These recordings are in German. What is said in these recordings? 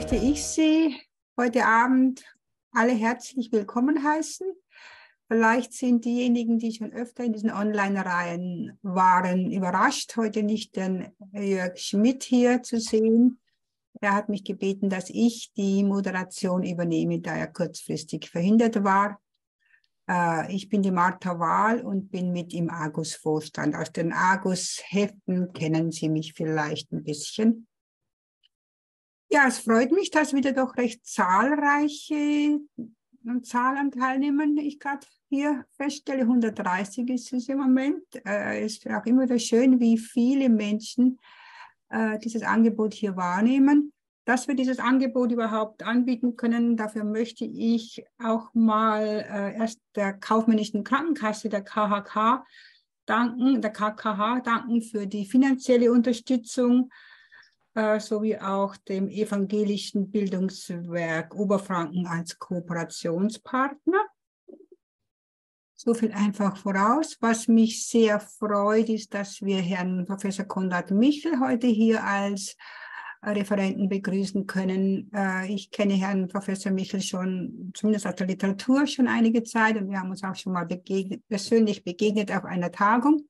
möchte ich Sie heute Abend alle herzlich willkommen heißen. Vielleicht sind diejenigen, die schon öfter in diesen Online-Reihen waren, überrascht, heute nicht den Jörg Schmidt hier zu sehen. Er hat mich gebeten, dass ich die Moderation übernehme, da er kurzfristig verhindert war. Ich bin die Martha Wahl und bin mit im Argus-Vorstand. Aus den Argus-Heften kennen Sie mich vielleicht ein bisschen. Ja, es freut mich, dass wieder doch recht zahlreiche Zahl an Teilnehmern ich gerade hier feststelle. 130 ist es im Moment. Es ist auch immer wieder schön, wie viele Menschen dieses Angebot hier wahrnehmen. Dass wir dieses Angebot überhaupt anbieten können, dafür möchte ich auch mal erst der Kaufmännischen Krankenkasse, der KHK, danken für die finanzielle Unterstützung, sowie auch dem Evangelischen Bildungswerk Oberfranken als Kooperationspartner. So viel einfach voraus. Was mich sehr freut, ist, dass wir Herrn Professor Konrad Michel heute hier als Referenten begrüßen können. Ich kenne Herrn Professor Michel schon, zumindest aus der Literatur, schon einige Zeit und wir haben uns auch schon mal persönlich begegnet auf einer Tagung.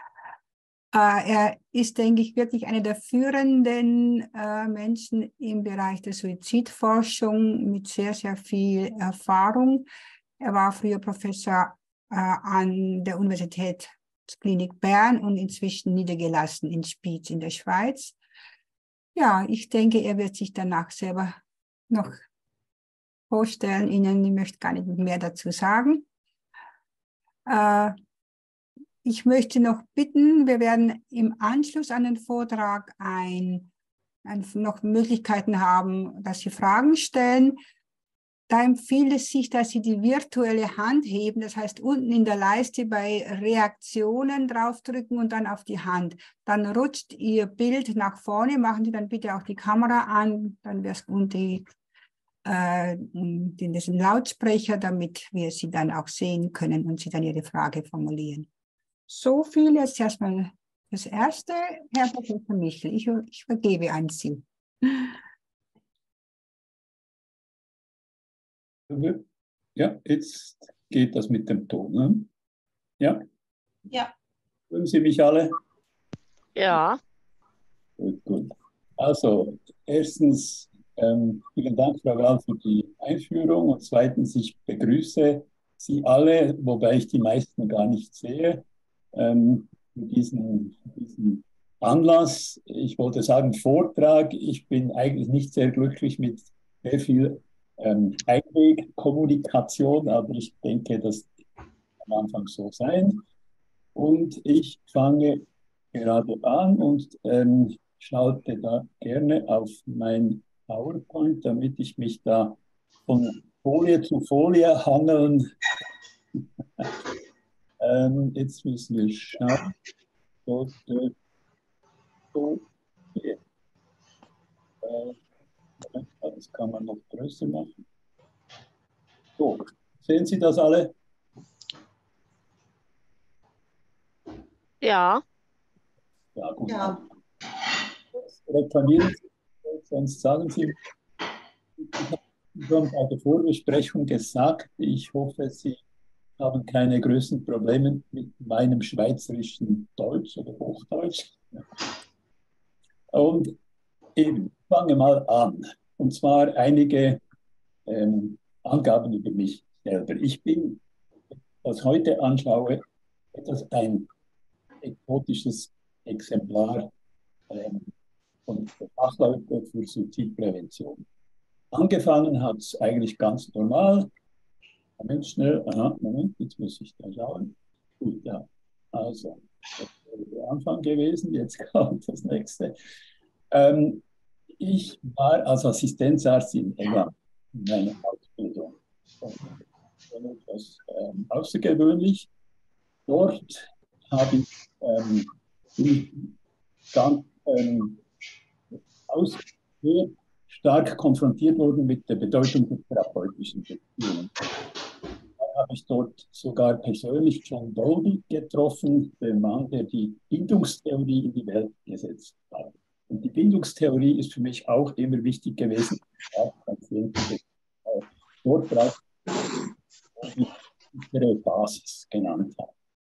Er ist, denke ich, wirklich einer der führenden Menschen im Bereich der Suizidforschung mit sehr, sehr viel Erfahrung. Er war früher Professor an der Universitätsklinik Bern und inzwischen niedergelassen in Spiez in der Schweiz. Ja, ich denke, er wird sich danach selber noch vorstellen. Ich möchte gar nicht mehr dazu sagen. Ich möchte noch bitten, wir werden im Anschluss an den Vortrag noch Möglichkeiten haben, dass Sie Fragen stellen. Da empfiehlt es sich, dass Sie die virtuelle Hand heben, das heißt unten in der Leiste bei Reaktionen draufdrücken und dann auf die Hand. Dann rutscht Ihr Bild nach vorne, machen Sie dann bitte auch die Kamera an, dann wäre es diesen Lautsprecher, damit wir Sie dann auch sehen können und Sie dann Ihre Frage formulieren. So viel jetzt erstmal das Erste. Herr Professor Michel, ich vergebe an Sie. Ja, jetzt geht das mit dem Ton. Ne? Ja? Ja. Hören Sie mich alle? Ja. Gut, gut. Also, erstens, vielen Dank, Frau Wahl, für die Einführung. Und zweitens, ich begrüße Sie alle, wobei ich die meisten gar nicht sehe, für diesen Anlass. Ich wollte sagen, Vortrag. Ich bin eigentlich nicht sehr glücklich mit sehr viel Einwegkommunikation, aber ich denke, das wird am Anfang so sein. Und ich fange gerade an und schalte da gerne auf mein PowerPoint, damit ich mich da von Folie zu Folie hangeln. Jetzt müssen wir schauen. Das kann man noch größer machen. So, sehen Sie das alle? Ja. Ja, gut. Ja. Reklamieren Sie, sonst sagen Sie, ich habe schon bei der Vorbesprechung gesagt, ich hoffe, Sie haben keine größeren Probleme mit meinem schweizerischen Deutsch oder Hochdeutsch. Und eben, fange mal an. Und zwar einige Angaben über mich selber. Ich bin, was heute anschaue, etwas ein exotisches Exemplar von Fachleute für Suizidprävention. Angefangen hat es eigentlich ganz normal. Moment, schnell. Aha, Moment, jetzt muss ich da schauen. Gut, ja. Also, das wäre der Anfang gewesen. Jetzt kommt das nächste. Ich war als Assistenzarzt in England in meiner Ausbildung. Etwas außergewöhnlich. Dort habe ich ganz sehr stark konfrontiert worden mit der Bedeutung der therapeutischen Beziehungen. Da habe ich dort sogar persönlich John Bowlby getroffen, den Mann, der die Bindungstheorie in die Welt gesetzt hat. Und die Bindungstheorie ist für mich auch immer wichtig gewesen. Dort braucht ihre Basis genannt habe.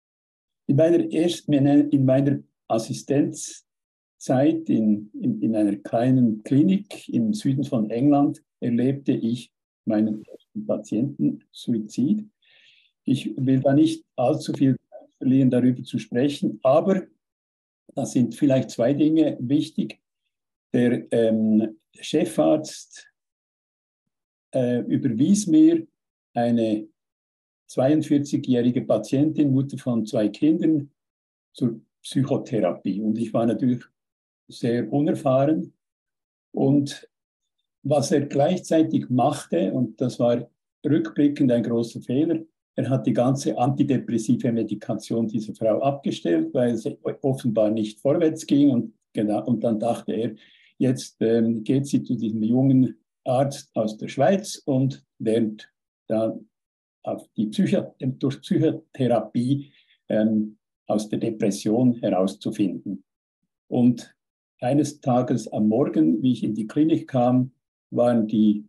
In meiner Assistenzzeit in einer kleinen Klinik im Süden von England erlebte ich meinen ersten Patientensuizid. Ich will da nicht allzu viel Zeit verlieren, darüber zu sprechen, aber da sind vielleicht zwei Dinge wichtig. Der Chefarzt überwies mir eine 42-jährige Patientin, Mutter von 2 Kindern, zur Psychotherapie. Und ich war natürlich sehr unerfahren. Und was er gleichzeitig machte, und das war rückblickend ein großer Fehler, er hat die ganze antidepressive Medikation dieser Frau abgestellt, weil es offenbar nicht vorwärts ging. Und dann dachte er, jetzt geht sie zu diesem jungen Arzt aus der Schweiz und lernt dann durch Psychotherapie aus der Depression herauszufinden. Und eines Tages am Morgen, wie ich in die Klinik kam, waren die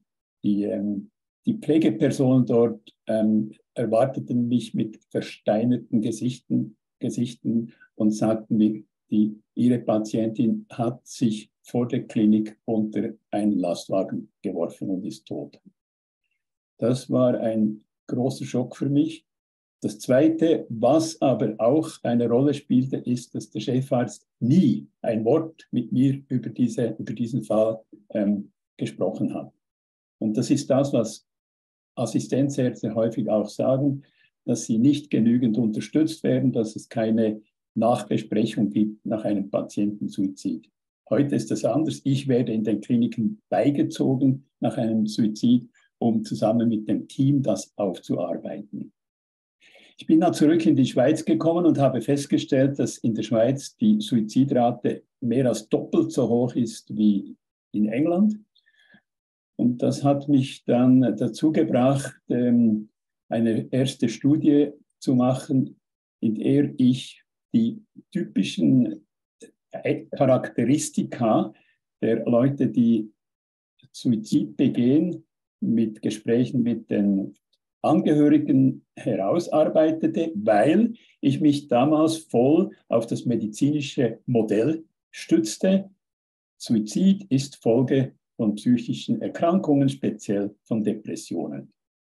Pflegepersonen dort, erwarteten mich mit versteinerten Gesichten und sagten mir, ihre Patientin hat sich vor der Klinik unter einen Lastwagen geworfen und ist tot. Das war ein großer Schock für mich. Das Zweite, was aber auch eine Rolle spielte, ist, dass der Chefarzt nie ein Wort mit mir über diesen Fall gesprochen hat. Und das ist das, was Assistenzärzte häufig auch sagen, dass sie nicht genügend unterstützt werden, dass es keine Nachbesprechung gibt nach einem Patientensuizid. Heute ist das anders. Ich werde in den Kliniken beigezogen nach einem Suizid, um zusammen mit dem Team das aufzuarbeiten. Ich bin dann zurück in die Schweiz gekommen und habe festgestellt, dass in der Schweiz die Suizidrate mehr als doppelt so hoch ist wie in England. Und das hat mich dann dazu gebracht, eine erste Studie zu machen, in der ich die typischen Charakteristika der Leute, die Suizid begehen, mit Gesprächen mit den Angehörigen herausarbeitete, weil ich mich damals voll auf das medizinische Modell stützte. Suizid ist Folge von psychischen Erkrankungen, speziell von Depressionen.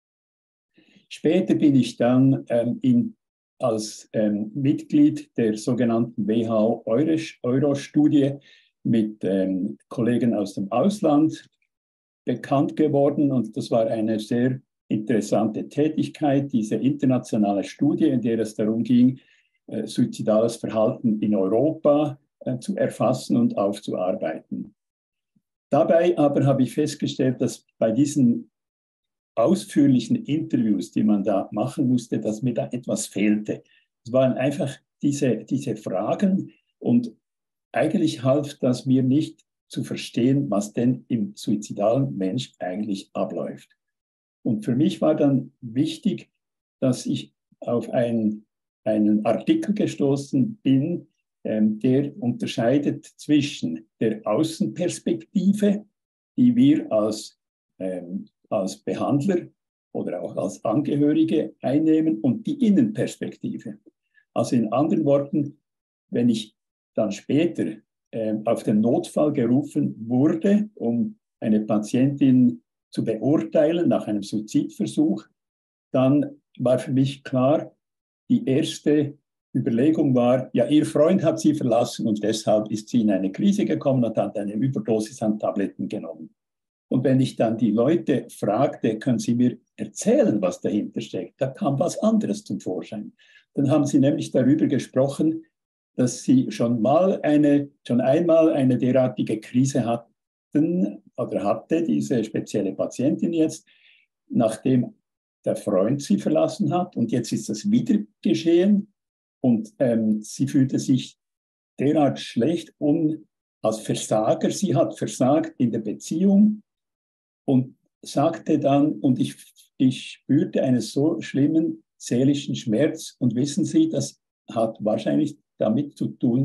Später bin ich dann als Mitglied der sogenannten WHO-Euro-Studie mit Kollegen aus dem Ausland bekannt geworden. Und das war eine sehr interessante Tätigkeit, diese internationale Studie, in der es darum ging, suizidales Verhalten in Europa zu erfassen und aufzuarbeiten. Dabei aber habe ich festgestellt, dass bei diesen ausführlichen Interviews, die man da machen musste, dass mir da etwas fehlte. Es waren einfach diese Fragen und eigentlich half das mir nicht zu verstehen, was denn im suizidalen Mensch eigentlich abläuft. Und für mich war dann wichtig, dass ich auf einen Artikel gestoßen bin, der unterscheidet zwischen der Außenperspektive, die wir als Behandler oder auch als Angehörige einnehmen, und die Innenperspektive. Also in anderen Worten, wenn ich dann später auf den Notfall gerufen wurde, um eine Patientin zu beurteilen nach einem Suizidversuch, dann war für mich klar, die erste Überlegung war, ja, ihr Freund hat sie verlassen und deshalb ist sie in eine Krise gekommen und hat eine Überdosis an Tabletten genommen. Und wenn ich dann die Leute fragte, können Sie mir erzählen, was dahinter steckt, da kam was anderes zum Vorschein. Dann haben sie nämlich darüber gesprochen, dass sie schon einmal eine derartige Krise hatten oder hatte, diese spezielle Patientin jetzt, nachdem der Freund sie verlassen hat. Und jetzt ist das wieder geschehen. Und sie fühlte sich derart schlecht und als Versager. Sie hat versagt in der Beziehung und sagte dann, und ich spürte einen so schlimmen seelischen Schmerz. Und wissen Sie, das hat wahrscheinlich damit zu tun,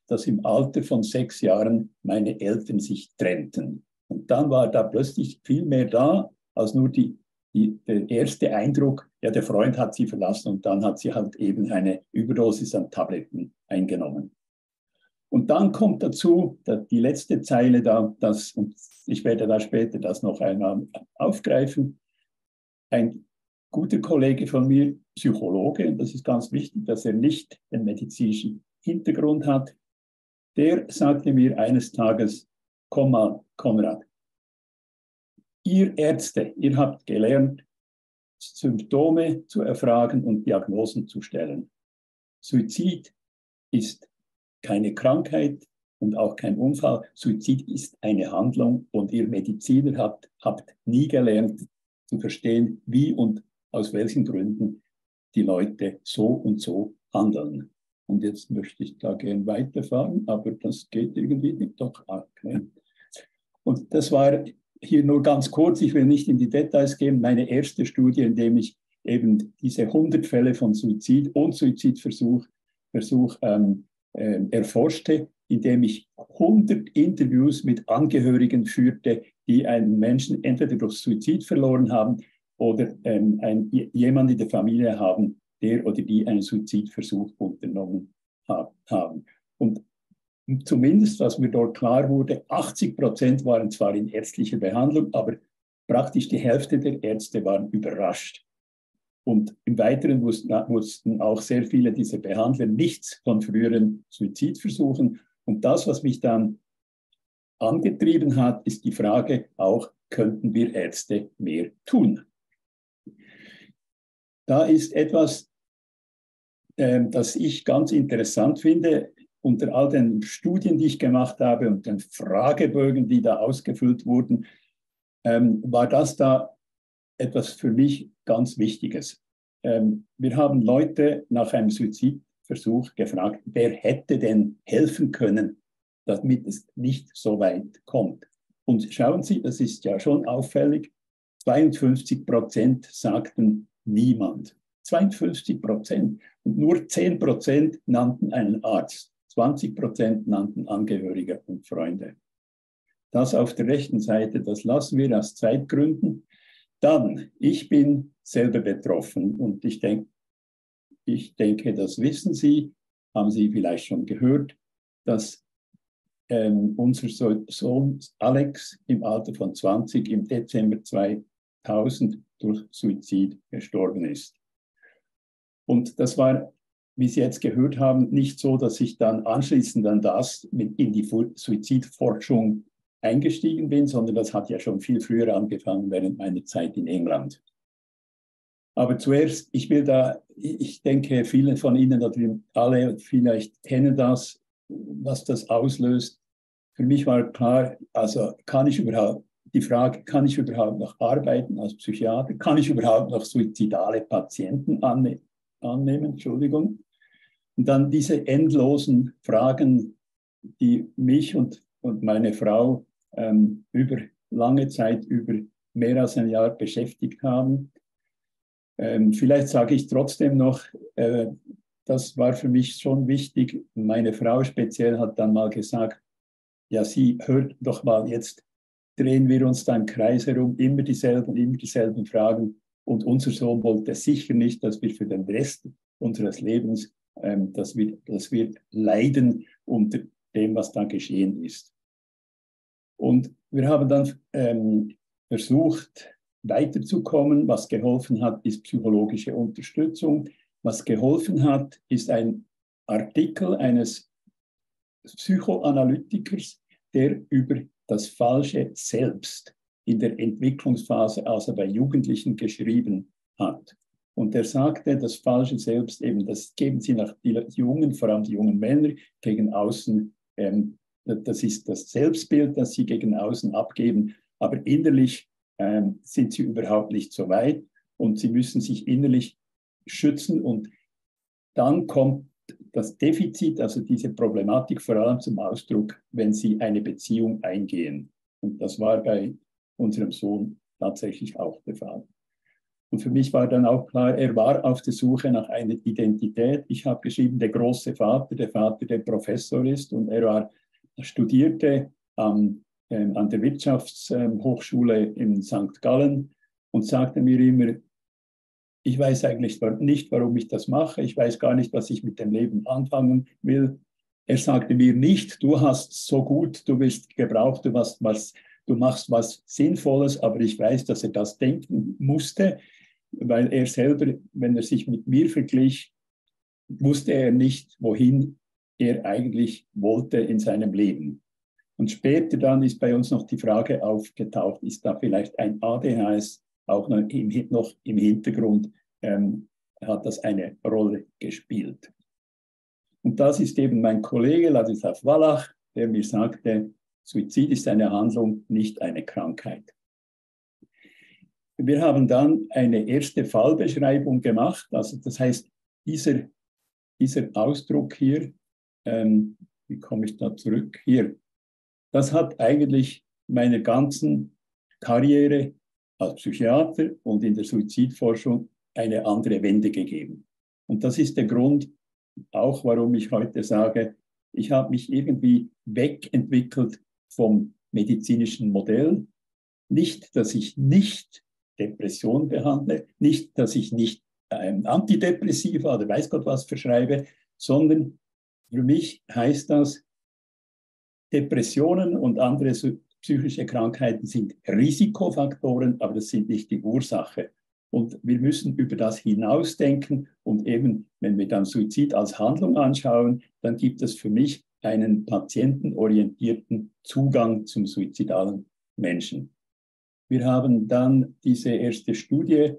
dass im Alter von 6 Jahren meine Eltern sich trennten. Und dann war da plötzlich viel mehr da, als nur der erste Eindruck, ja, der Freund hat sie verlassen und dann hat sie halt eben eine Überdosis an Tabletten eingenommen. Und dann kommt dazu, die letzte Zeile da, und ich werde da später das noch einmal aufgreifen, ein guter Kollege von mir, Psychologe, und das ist ganz wichtig, dass er nicht den medizinischen Hintergrund hat, der sagte mir eines Tages, komm mal, Konrad, ihr Ärzte, ihr habt gelernt, Symptome zu erfragen und Diagnosen zu stellen. Suizid ist keine Krankheit und auch kein Unfall. Suizid ist eine Handlung und ihr Mediziner habt nie gelernt zu verstehen, wie und aus welchen Gründen die Leute so und so handeln. Und jetzt möchte ich da gerne weiterfahren, aber das geht irgendwie nicht. Doch, okay. Und das war hier nur ganz kurz, ich will nicht in die Details gehen, meine erste Studie, in der ich eben diese 100 Fälle von Suizid und Suizidversuch erforschte, indem ich 100 Interviews mit Angehörigen führte, die einen Menschen entweder durch Suizid verloren haben oder jemanden in der Familie haben, der oder die einen Suizidversuch unternommen haben. Und zumindest, was mir dort klar wurde, 80% waren zwar in ärztlicher Behandlung, aber praktisch die Hälfte der Ärzte waren überrascht. Und im Weiteren wussten auch sehr viele dieser Behandler nichts von früheren Suizidversuchen. Und das, was mich dann angetrieben hat, ist die Frage auch, könnten wir Ärzte mehr tun? Da ist etwas, das ich ganz interessant finde. Unter all den Studien, die ich gemacht habe und den Fragebögen, die da ausgefüllt wurden, war das da etwas für mich ganz Wichtiges. Wir haben Leute nach einem Suizidversuch gefragt, wer hätte denn helfen können, damit es nicht so weit kommt. Und schauen Sie, das ist ja schon auffällig, 52% sagten niemand. 52%. Und nur 10% nannten einen Arzt. 20% nannten Angehörige und Freunde. Das auf der rechten Seite, das lassen wir aus Zeitgründen. Dann, ich bin selber betroffen und ich denke, das wissen Sie, haben Sie vielleicht schon gehört, dass unser Sohn Alex im Alter von 20 im Dezember 2000 durch Suizid gestorben ist. Und das war, wie Sie jetzt gehört haben, nicht so, dass ich dann anschließend an das in die Suizidforschung eingestiegen bin, sondern das hat ja schon viel früher angefangen während meiner Zeit in England. Aber zuerst, ich denke, viele von Ihnen oder alle vielleicht kennen das, was das auslöst. Für mich war klar, also die Frage, kann ich überhaupt noch arbeiten als Psychiater? Kann ich überhaupt noch suizidale Patienten annehmen? Entschuldigung. Und dann diese endlosen Fragen, die mich und meine Frau über lange Zeit, über mehr als ein Jahr beschäftigt haben. Vielleicht sage ich trotzdem noch, das war für mich schon wichtig. Meine Frau speziell hat dann mal gesagt, ja, Sie hört doch mal, jetzt drehen wir uns da im Kreis herum, immer dieselben Fragen. Und unser Sohn wollte sicher nicht, dass wir für den Rest unseres Lebens, dass wir leiden unter dem, was da geschehen ist. Und wir haben dann versucht, weiterzukommen. Was geholfen hat, ist psychologische Unterstützung. Was geholfen hat, ist ein Artikel eines Psychoanalytikers, der über das falsche Selbst in der Entwicklungsphase, also bei Jugendlichen, geschrieben hat. Und er sagte, das falsche Selbst, eben, das geben sie nach die Jungen, vor allem die jungen Männer, gegen außen, das ist das Selbstbild, das sie gegen außen abgeben, aber innerlich sind sie überhaupt nicht so weit und sie müssen sich innerlich schützen und dann kommt das Defizit, also diese Problematik vor allem zum Ausdruck, wenn sie eine Beziehung eingehen. Und das war bei unserem Sohn tatsächlich auch der Fall. Und für mich war dann auch klar, er war auf der Suche nach einer Identität. Ich habe geschrieben, der große Vater, der Vater, der Professor ist. Und er studierte an der Wirtschaftshochschule in St. Gallen und sagte mir immer, ich weiß eigentlich nicht, warum ich das mache. Ich weiß gar nicht, was ich mit dem Leben anfangen will. Er sagte mir nicht, du hast so gut, du wirst gebraucht, du machst was Sinnvolles, aber ich weiß, dass er das denken musste, weil er selber, wenn er sich mit mir verglich, wusste er nicht, wohin er eigentlich wollte in seinem Leben. Und später dann ist bei uns noch die Frage aufgetaucht, ist da vielleicht ein ADHS auch noch im Hintergrund, hat das eine Rolle gespielt. Und das ist eben mein Kollege Ladislav Wallach, der mir sagte, Suizid ist eine Handlung, nicht eine Krankheit. Wir haben dann eine erste Fallbeschreibung gemacht, also das heißt, dieser Ausdruck hier, wie komme ich da zurück? Hier, das hat eigentlich meiner ganzen Karriere als Psychiater und in der Suizidforschung eine andere Wende gegeben. Und das ist der Grund, auch warum ich heute sage, ich habe mich irgendwie wegentwickelt vom medizinischen Modell. Nicht, dass ich nicht Depression behandle, nicht, dass ich nicht Antidepressiva oder weiß Gott was verschreibe, sondern für mich heißt das, Depressionen und andere psychische Krankheiten sind Risikofaktoren, aber das sind nicht die Ursache. Und wir müssen über das hinausdenken und eben, wenn wir dann Suizid als Handlung anschauen, dann gibt es für mich einen patientenorientierten Zugang zum suizidalen Menschen. Wir haben dann diese erste Studie,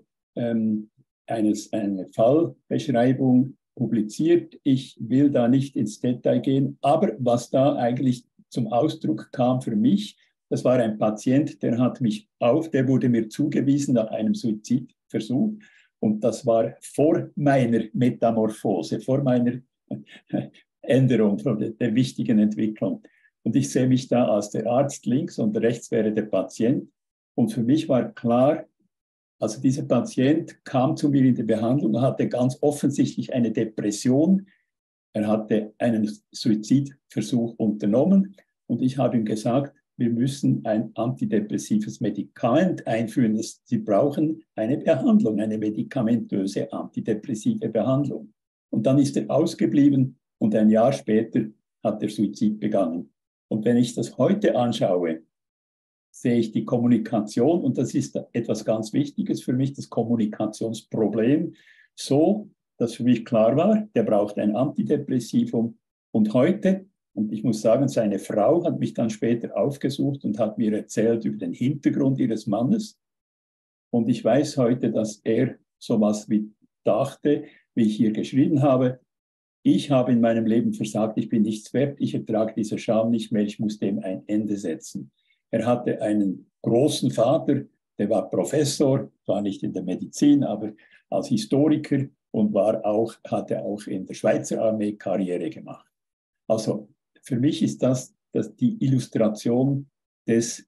eine Fallbeschreibung publiziert. Ich will da nicht ins Detail gehen, aber was da eigentlich zum Ausdruck kam für mich, das war ein Patient, der wurde mir zugewiesen nach einem Suizidversuch und das war vor meiner Metamorphose, vor meiner Änderung, der wichtigen Entwicklung. Und ich sehe mich da als der Arzt links und rechts wäre der Patient. Und für mich war klar, also dieser Patient kam zu mir in die Behandlung und hatte ganz offensichtlich eine Depression. Er hatte einen Suizidversuch unternommen und ich habe ihm gesagt, wir müssen ein antidepressives Medikament einführen. Sie brauchen eine Behandlung, eine medikamentöse antidepressive Behandlung. Und dann ist er ausgeblieben und ein Jahr später hat der Suizid begangen. Und wenn ich das heute anschaue, sehe ich die Kommunikation, und das ist etwas ganz Wichtiges für mich, das Kommunikationsproblem, so, dass für mich klar war, der braucht ein Antidepressivum. Und heute, und ich muss sagen, seine Frau hat mich dann später aufgesucht und hat mir erzählt über den Hintergrund ihres Mannes. Und ich weiß heute, dass er sowas wie dachte, wie ich hier geschrieben habe, ich habe in meinem Leben versagt, ich bin nichts wert, ich ertrage diese Scham nicht mehr, ich muss dem ein Ende setzen. Er hatte einen großen Vater, der war Professor, zwar nicht in der Medizin, aber als Historiker und hatte auch in der Schweizer Armee Karriere gemacht. Also für mich ist das die Illustration des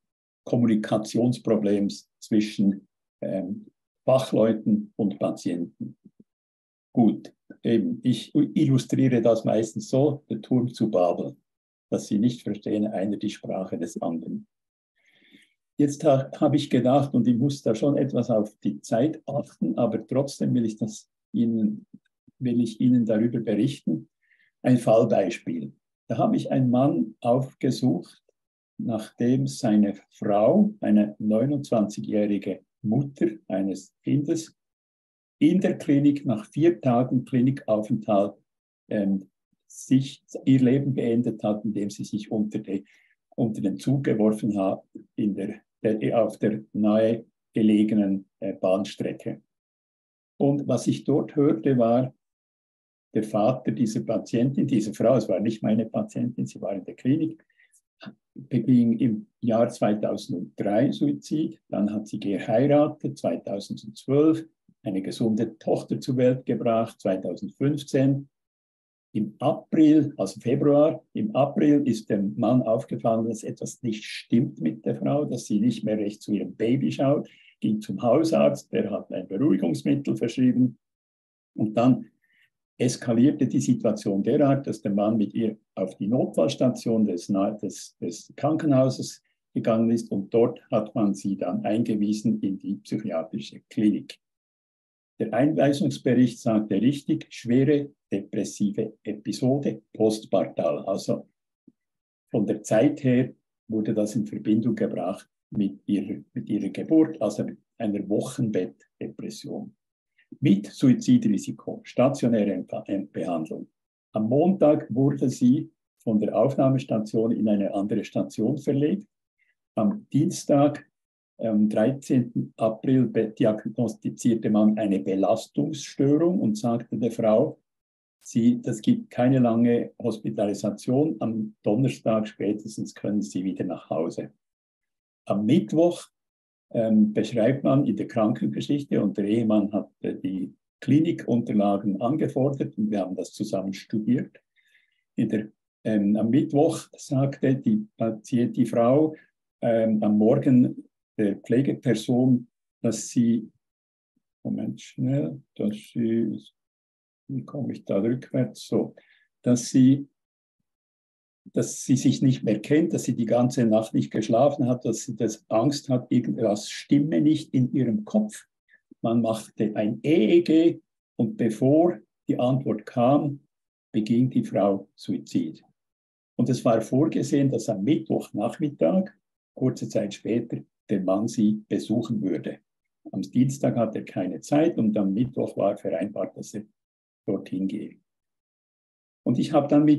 Kommunikationsproblems zwischen Fachleuten und Patienten. Gut, eben, ich illustriere das meistens so, der Turm zu Babel, dass sie nicht verstehen, einer die Sprache des anderen. Jetzt habe ich gedacht, und ich muss da schon etwas auf die Zeit achten, aber trotzdem will ich Ihnen darüber berichten. Ein Fallbeispiel. Da habe ich einen Mann aufgesucht, nachdem seine Frau, eine 29-jährige Mutter eines Kindes, in der Klinik nach 4 Tagen Klinikaufenthalt ihr Leben beendet hat, indem sie sich unter den Zug geworfen hat auf der nahe gelegenen Bahnstrecke. Und was ich dort hörte, war der Vater dieser Patientin, dieser Frau, es war nicht meine Patientin, sie war in der Klinik, beging im Jahr 2003 Suizid, dann hat sie geheiratet, 2012, eine gesunde Tochter zur Welt gebracht, 2015. Im April, also Februar, im April ist dem Mann aufgefallen, dass etwas nicht stimmt mit der Frau, dass sie nicht mehr recht zu ihrem Baby schaut. ging zum Hausarzt, der hat ein Beruhigungsmittel verschrieben und dann eskalierte die Situation derart, dass der Mann mit ihr auf die Notfallstation des Krankenhauses gegangen ist und dort hat man sie dann eingewiesen in die psychiatrische Klinik. Der Einweisungsbericht sagte richtig, schwere depressive Episode postpartal. Also von der Zeit her wurde das in Verbindung gebracht mit ihrer Geburt, also mit einer Wochenbettdepression. Mit Suizidrisiko, stationäre Behandlung. Am Montag wurde sie von der Aufnahmestation in eine andere Station verlegt. Am Dienstag, am 13. April, diagnostizierte man eine Belastungsstörung und sagte der Frau, das gibt keine lange Hospitalisation. Am Donnerstag spätestens können Sie wieder nach Hause. Am Mittwoch beschreibt man in der Krankengeschichte und der Ehemann hat die Klinikunterlagen angefordert und wir haben das zusammen studiert. Am Mittwoch sagte die Frau am Morgen der Pflegeperson, dass sie, Moment schnell, wie komme ich da rückwärts, so, dass sie sich nicht mehr kennt, dass sie die ganze Nacht nicht geschlafen hat, dass sie Angst hat, irgendwas stimme nicht in ihrem Kopf. Man machte ein EEG und bevor die Antwort kam, beging die Frau Suizid. Und es war vorgesehen, dass am Mittwochnachmittag, kurze Zeit später, der Mann sie besuchen würde. Am Dienstag hatte er keine Zeit und am Mittwoch war vereinbart, dass er dorthin gehe. Und ich habe dann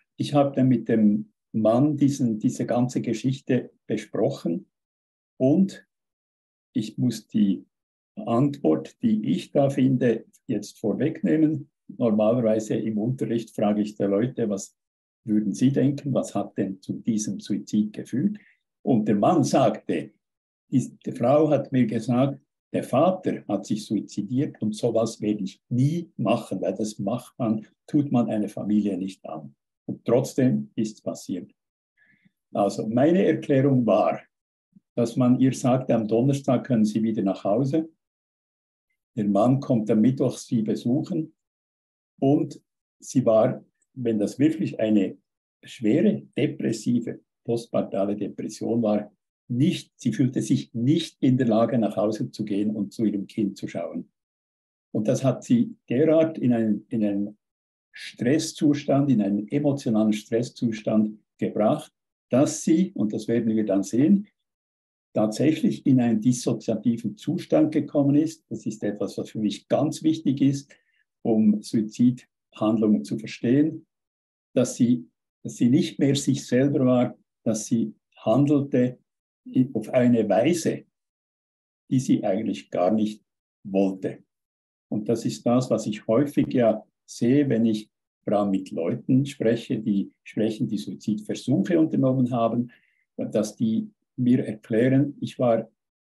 mit dem Mann diese ganze Geschichte besprochen und ich muss die Antwort, die ich da finde, jetzt vorwegnehmen. Normalerweise im Unterricht frage ich die Leute, was würden Sie denken, was hat denn zu diesem Suizid geführt? Und der Mann sagte, die Frau hat mir gesagt, der Vater hat sich suizidiert und sowas werde ich nie machen, weil das tut man einer Familie nicht an. Und trotzdem ist es passiert. Also meine Erklärung war, dass man ihr sagte, am Donnerstag können Sie wieder nach Hause. Der Mann kommt am Mittwoch Sie besuchen und sie war, wenn das wirklich eine schwere depressive, postpartale Depression war, sie fühlte sich nicht in der Lage, nach Hause zu gehen und zu ihrem Kind zu schauen. Und das hat sie derart in einen Stresszustand, in einen emotionalen Stresszustand gebracht, dass sie, und das werden wir dann sehen, tatsächlich in einen dissoziativen Zustand gekommen ist. Das ist etwas, was für mich ganz wichtig ist, um Suizidhandlungen zu verstehen, dass sie nicht mehr sich selber war, dass sie handelte auf eine Weise, die sie eigentlich gar nicht wollte. Und das ist das, was ich häufig ja sehe, wenn ich vor allem mit Leuten spreche, die Suizidversuche unternommen haben, dass die mir erklären, ich war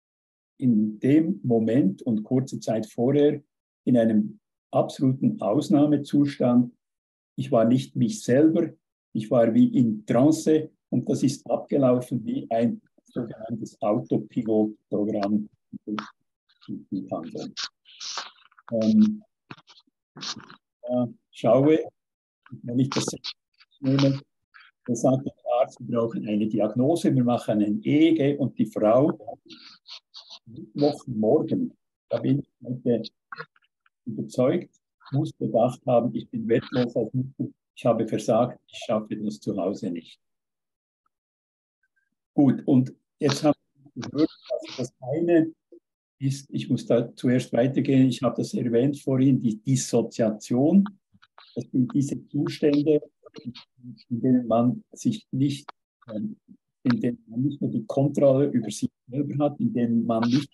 in dem Moment und kurze Zeit vorher in einem absoluten Ausnahmezustand. Ich war nicht mich selber, ich war wie in Trance und das ist abgelaufen wie ein sogenanntes Autopilot-Programm. Schaue, wenn ich das nehme, dann sagt der Arzt, wir brauchen eine Diagnose, wir machen ein EEG und die Frau, Mittwochmorgen, da bin ich heute überzeugt, muss gedacht haben, ich bin wertlos als Mutter, ich habe versagt, ich schaffe das zu Hause nicht. Gut, und jetzt habe ich gehört, also das eine ist, ich muss da zuerst weitergehen, ich habe das erwähnt vorhin, die Dissoziation, das sind diese Zustände, in denen man sich nicht, in denen man nicht nur die Kontrolle über sich selber hat, in denen man nicht,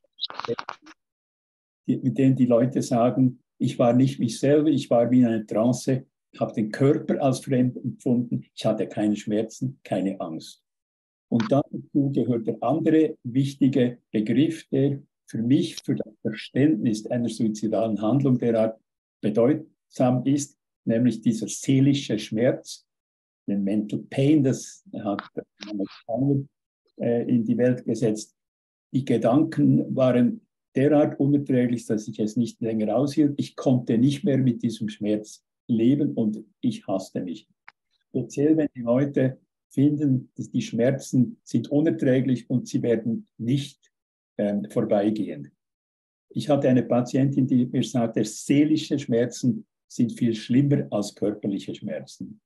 mit denen die Leute sagen, ich war nicht mich selber, ich war wie in einer Trance, habe den Körper als fremd empfunden, ich hatte keine Schmerzen, keine Angst. Und dazu gehört der andere wichtige Begriff, der für mich, für das Verständnis einer suizidalen Handlung derart bedeutsam ist, nämlich dieser seelische Schmerz, den Mental Pain, das hat Amerikaner in die Welt gesetzt. Die Gedanken waren derart unerträglich, dass ich es nicht länger aushielt. Ich konnte nicht mehr mit diesem Schmerz leben und ich hasste mich. Speziell, wenn die Leute finden, dass die Schmerzen sind unerträglich und sie werden nicht vorbeigehen. Ich hatte eine Patientin, die mir sagte, seelische Schmerzen sind viel schlimmer als körperliche Schmerzen.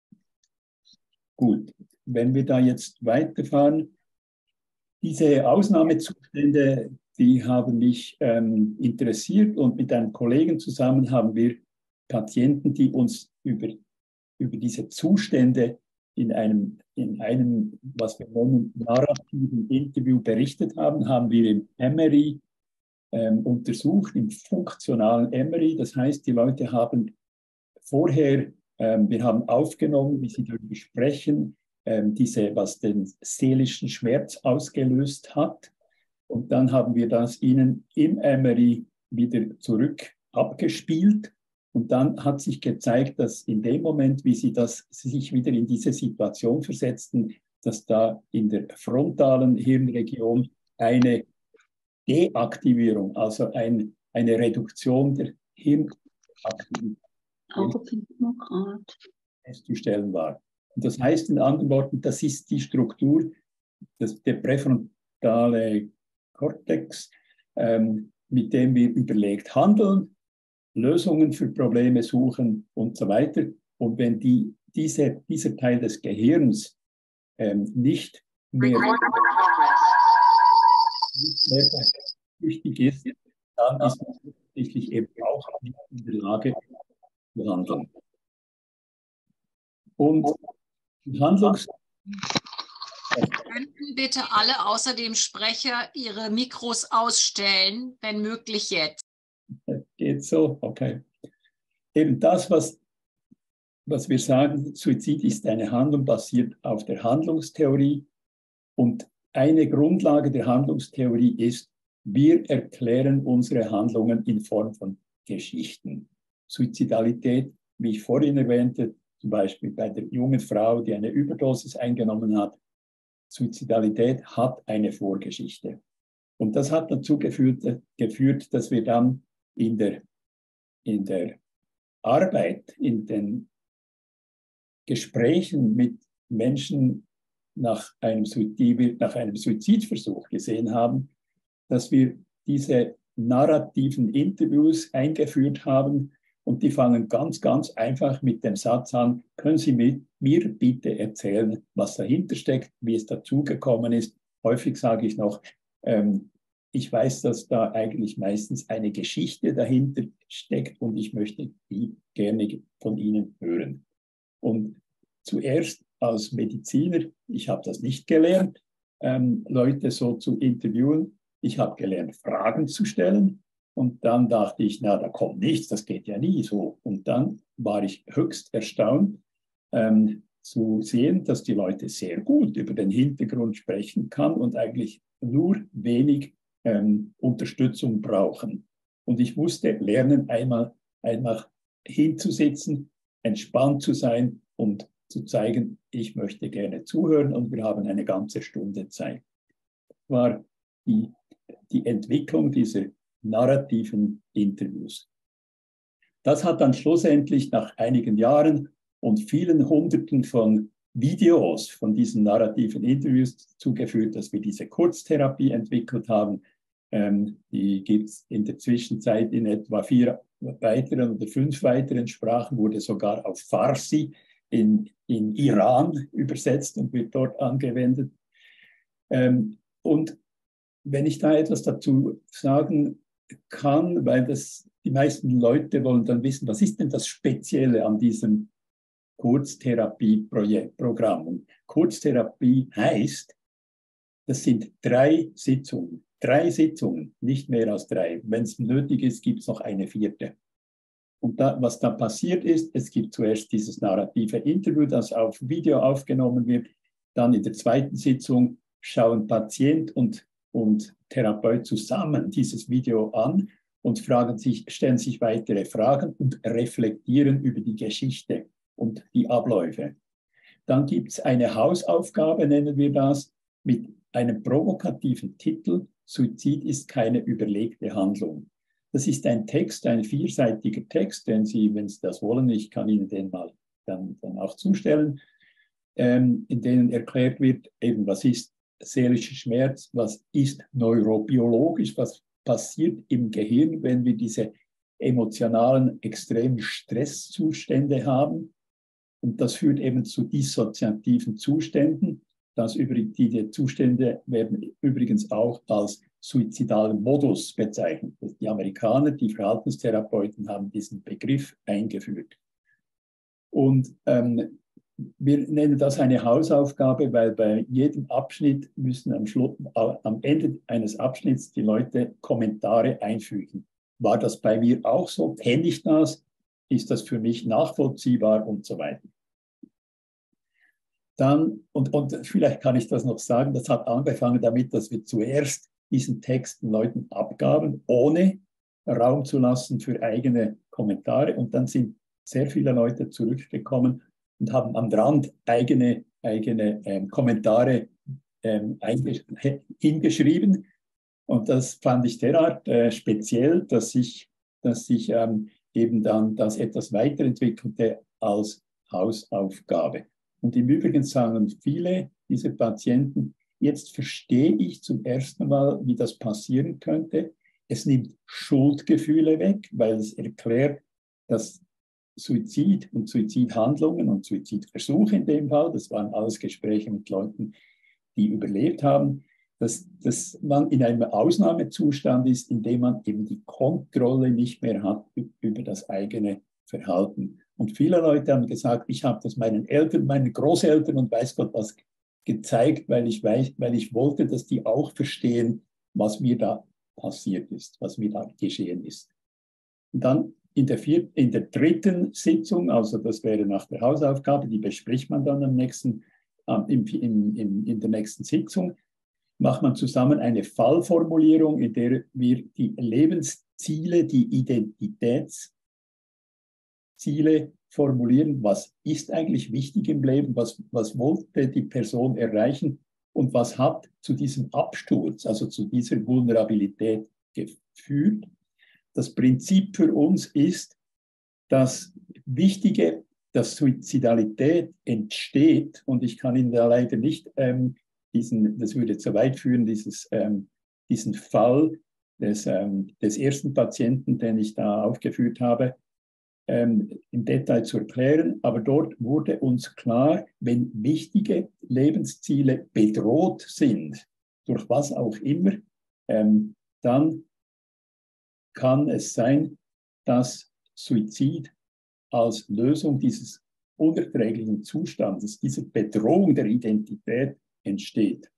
Gut, wenn wir da jetzt weiterfahren, diese Ausnahmezustände, die haben mich interessiert und mit einem Kollegen zusammen haben wir Patienten, die uns über diese Zustände in einem, was wir nennen, narrativen Interview berichtet haben, haben wir im Emory untersucht, im funktionalen Emory. Das heißt, die Leute haben vorher, wir haben aufgenommen, wie sie darüber sprechen, was den seelischen Schmerz ausgelöst hat. Und dann haben wir das ihnen im Emory wieder zurück abgespielt. Und dann hat sich gezeigt, dass in dem Moment, wie sie sich wieder in diese Situation versetzten, dass da in der frontalen Hirnregion eine Deaktivierung, also eine Reduktion der Hirnaktivität festzustellen war. Und das heißt in anderen Worten, das ist die Struktur, der präfrontale Kortex, mit dem wir überlegt handeln, Lösungen für Probleme suchen und so weiter. Und wenn dieser Teil des Gehirns nicht mehr wichtig ist, dann ist man tatsächlich eben auch nicht in der Lage zu handeln. Und Könnten bitte alle außer dem Sprecher ihre Mikros ausstellen, wenn möglich jetzt. Geht so, okay. Eben das, was wir sagen, Suizid ist eine Handlung, basiert auf der Handlungstheorie. Und eine Grundlage der Handlungstheorie ist, wir erklären unsere Handlungen in Form von Geschichten. Suizidalität, wie ich vorhin erwähnte, zum Beispiel bei der jungen Frau, die eine Überdosis eingenommen hat, Suizidalität hat eine Vorgeschichte. Und das hat dazu geführt, dass wir dann in der Arbeit, in den Gesprächen mit Menschen nach einem Suizidversuch gesehen haben, dass wir diese narrativen Interviews eingeführt haben und die fangen ganz, ganz einfach mit dem Satz an, können Sie mir bitte erzählen, was dahinter steckt, wie es dazugekommen ist. Häufig sage ich noch, ich weiß, dass da eigentlich meistens eine Geschichte dahinter steckt und ich möchte die gerne von Ihnen hören. Und zuerst als Mediziner, ich habe das nicht gelernt, Leute so zu interviewen. Ich habe gelernt, Fragen zu stellen. Und dann dachte ich, na, da kommt nichts, das geht ja nie so. Und dann war ich höchst erstaunt zu sehen, dass die Leute sehr gut über den Hintergrund sprechen kann und eigentlich nur wenig Unterstützung brauchen. Und ich musste lernen, einmal hinzusitzen, entspannt zu sein und zu zeigen, ich möchte gerne zuhören und wir haben eine ganze Stunde Zeit. Das war die Entwicklung dieser narrativen Interviews. Das hat dann schlussendlich nach einigen Jahren und vielen Hunderten von Videos von diesen narrativen Interviews dazu geführt, dass wir diese Kurztherapie entwickelt haben. Die gibt es in der Zwischenzeit in etwa 4 weiteren oder 5 weiteren Sprachen, wurde sogar auf Farsi in Iran übersetzt und wird dort angewendet. Und wenn ich da etwas dazu sagen kann, weil die meisten Leute wollen dann wissen, was ist denn das Spezielle an diesem Kurztherapie-Programm? Und Kurztherapie heißt, das sind 3 Sitzungen. 3 Sitzungen, nicht mehr als 3. Wenn es nötig ist, gibt es noch eine 4. Und was da passiert ist, es gibt zuerst dieses narrative Interview, das auf Video aufgenommen wird. Dann in der 2. Sitzung schauen Patient und Therapeut zusammen dieses Video an und stellen sich weitere Fragen und reflektieren über die Geschichte und die Abläufe. Dann gibt es eine Hausaufgabe, nennen wir das, mit einen provokativen Titel, Suizid ist keine überlegte Handlung. Das ist ein Text, ein vierseitiger Text, den Sie, wenn Sie das wollen, ich kann Ihnen den mal dann auch zustellen, in denen erklärt wird, eben was ist seelischer Schmerz, was ist neurobiologisch, was passiert im Gehirn, wenn wir diese emotionalen, extremen Stresszustände haben. Und das führt eben zu dissoziativen Zuständen. Diese Zustände werden übrigens auch als suizidalen Modus bezeichnet. Die Amerikaner, die Verhaltenstherapeuten, haben diesen Begriff eingeführt. Und wir nennen das eine Hausaufgabe, weil bei jedem Abschnitt müssen am Ende eines Abschnitts die Leute Kommentare einfügen. War das bei mir auch so? Kenne ich das? Ist das für mich nachvollziehbar und so weiter? Dann, und vielleicht kann ich das noch sagen, das hat angefangen damit, dass wir zuerst diesen Text den Leuten abgaben, ohne Raum zu lassen für eigene Kommentare. Und dann sind sehr viele Leute zurückgekommen und haben am Rand eigene Kommentare hingeschrieben. Und das fand ich derart speziell, dass ich eben dann das etwas weiterentwickelte als Hausaufgabe. Und im Übrigen sagen viele dieser Patienten, jetzt verstehe ich zum ersten Mal, wie das passieren könnte. Es nimmt Schuldgefühle weg, weil es erklärt, dass Suizid und Suizidhandlungen und Suizidversuche in dem Fall, das waren alles Gespräche mit Leuten, die überlebt haben, dass man in einem Ausnahmezustand ist, in dem man eben die Kontrolle nicht mehr hat über das eigene Verhalten. Und viele Leute haben gesagt, ich habe das meinen Eltern, meinen Großeltern und weiß Gott was gezeigt, weil ich wollte, dass die auch verstehen, was mir da passiert ist, was mir da geschehen ist. Und dann in der dritten Sitzung, also das wäre nach der Hausaufgabe, die bespricht man dann in der nächsten Sitzung, macht man zusammen eine Fallformulierung, in der wir die Lebensziele, die Identitätsziele formulieren. Was ist eigentlich wichtig im Leben? Was wollte die Person erreichen? Und was hat zu diesem Absturz, also zu dieser Vulnerabilität geführt? Das Prinzip für uns ist, dass Suizidalität entsteht, und ich kann Ihnen da leider nicht das würde zu weit führen, diesen Fall des ersten Patienten, den ich da aufgeführt habe, im Detail zu erklären. Aber dort wurde uns klar, wenn wichtige Lebensziele bedroht sind, durch was auch immer, dann kann es sein, dass Suizid als Lösung dieses unerträglichen Zustandes, dieser Bedrohung der Identität entsteht.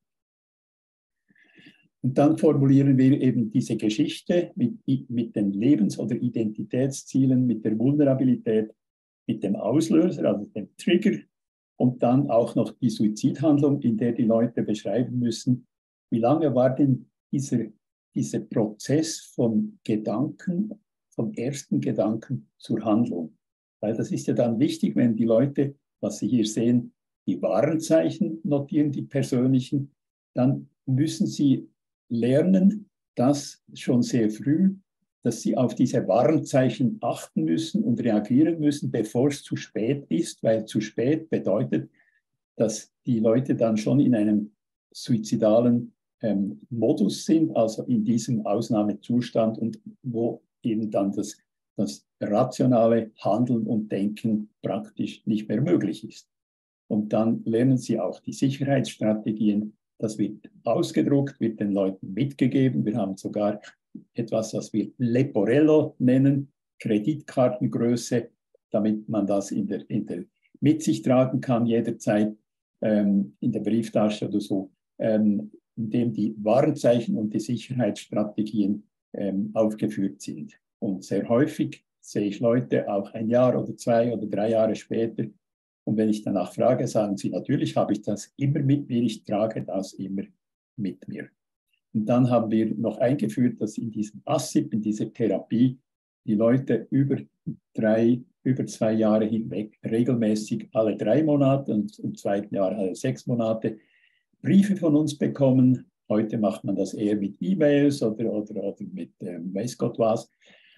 Und dann formulieren wir eben diese Geschichte mit den Lebens- oder Identitätszielen, mit der Vulnerabilität, mit dem Auslöser, also dem Trigger, und dann auch noch die Suizidhandlung, in der die Leute beschreiben müssen, wie lange war denn dieser Prozess von Gedanken, vom ersten Gedanken zur Handlung. Weil das ist ja dann wichtig, wenn die Leute, was Sie hier sehen, die Warnzeichen notieren, die persönlichen, dann müssen sie lernen, dass schon sehr früh, dass sie auf diese Warnzeichen achten müssen und reagieren müssen, bevor es zu spät ist, weil zu spät bedeutet, dass die Leute dann schon in einem suizidalen Modus sind, also in diesem Ausnahmezustand, und wo eben dann das rationale Handeln und Denken praktisch nicht mehr möglich ist. Und dann lernen sie auch die Sicherheitsstrategien. Das wird ausgedruckt, wird den Leuten mitgegeben. Wir haben sogar etwas, was wir Leporello nennen, Kreditkartengröße, damit man das mit sich tragen kann, jederzeit in der Brieftasche oder so, indem die Warnzeichen und die Sicherheitsstrategien aufgeführt sind. Und sehr häufig sehe ich Leute auch 1 Jahr oder 2 oder 3 Jahre später. Und wenn ich danach frage, sagen sie, natürlich habe ich das immer mit mir, ich trage das immer mit mir. Und dann haben wir noch eingeführt, dass in diesem ASIP, in dieser Therapie, die Leute über 2 Jahre hinweg regelmäßig alle 3 Monate und im zweiten Jahr alle 6 Monate Briefe von uns bekommen. Heute macht man das eher mit E-Mails oder mit weiß Gott was.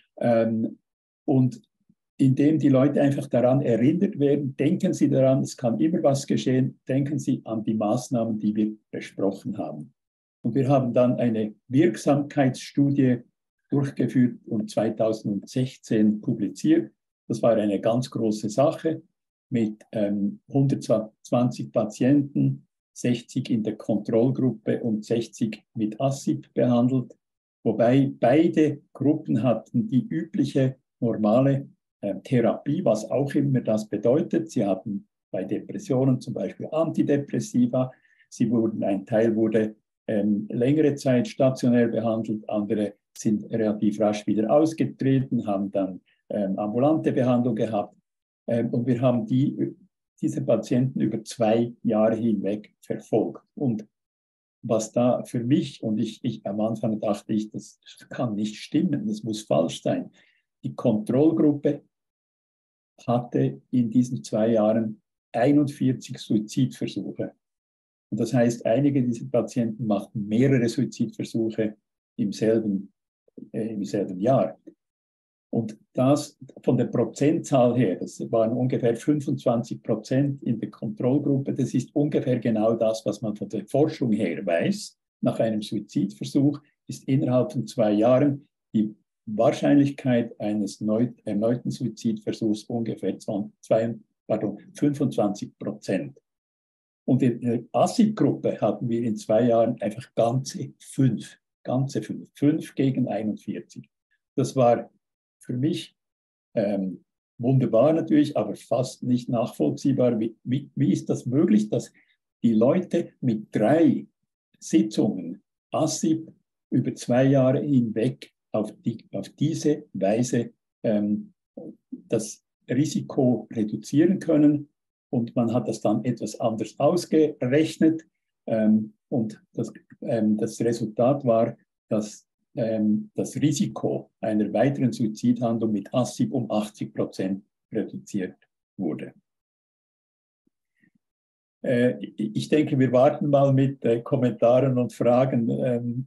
Und indem die Leute einfach daran erinnert werden, denken Sie daran, es kann immer was geschehen, denken Sie an die Maßnahmen, die wir besprochen haben. Und wir haben dann eine Wirksamkeitsstudie durchgeführt und 2016 publiziert. Das war eine ganz große Sache mit 120 Patienten, 60 in der Kontrollgruppe und 60 mit ASIP behandelt, wobei beide Gruppen hatten die übliche normale Therapie, was auch immer das bedeutet. Sie hatten bei Depressionen zum Beispiel Antidepressiva. Ein Teil wurde längere Zeit stationär behandelt, andere sind relativ rasch wieder ausgetreten, haben dann ambulante Behandlung gehabt. Und wir haben diese Patienten über 2 Jahre hinweg verfolgt. Und was da für mich, und ich am Anfang dachte ich, das kann nicht stimmen, das muss falsch sein. Die Kontrollgruppe hatte in diesen 2 Jahren 41 Suizidversuche. Und das heißt, einige dieser Patienten machten mehrere Suizidversuche im selben Jahr. Und das von der Prozentzahl her, das waren ungefähr 25% in der Kontrollgruppe. Das ist ungefähr genau das, was man von der Forschung her weiß. Nach einem Suizidversuch ist innerhalb von 2 Jahren die Wahrscheinlichkeit eines erneuten Suizidversuchs ungefähr 25%. Und in der ASIP-Gruppe hatten wir in 2 Jahren einfach ganze 5 gegen 41. Das war für mich wunderbar natürlich, aber fast nicht nachvollziehbar. Wie ist das möglich, dass die Leute mit 3 Sitzungen ASIP über 2 Jahre hinweg auf diese Weise das Risiko reduzieren können? Und man hat das dann etwas anders ausgerechnet. Und das Resultat war, dass das Risiko einer weiteren Suizidhandlung mit ASIP um 80% reduziert wurde. Ich denke, wir warten mal mit Kommentaren und Fragen.